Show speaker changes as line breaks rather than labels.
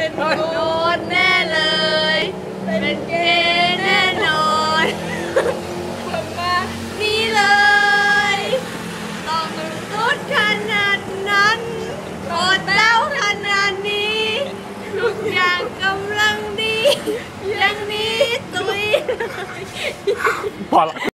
เป็นโกนแน่เลยเป็นเกย์แน่นอนมานี่เลยต้องรุดขนาดนั้นกดแล้วขนาดนี้ทุกอย่างกำลังดีอย่างนี้ตุย
พอละ